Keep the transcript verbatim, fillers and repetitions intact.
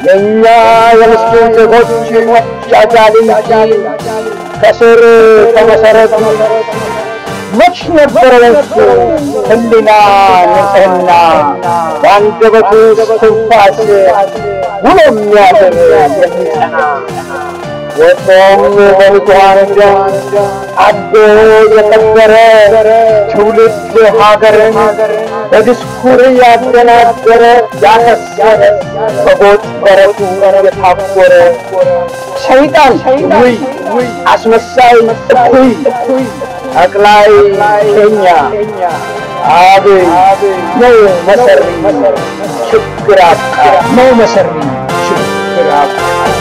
እኛ የምስኪን ዜጎች ጫጫሊ ከስር ከመሰረቱ መች ነበረ ለሱ ህሊና ንጽሕና በአንደበቱ ትንፋስ ውሎ የሚያድር የሚጸና ወጥቶም በንጹሐን ደም አዶ የከበረ ትውልድ ሀገርን በድስኩር ያደናገረ ያከሰረ በጎጥ በረቱ የታወረ ሰይጣን ውይ አስመሳይ እኩይ ጠቅላይ ኬኛ አብይ ነው መሰሪ ችግር አብቃ ነው መሰሪ ችግር አብቃ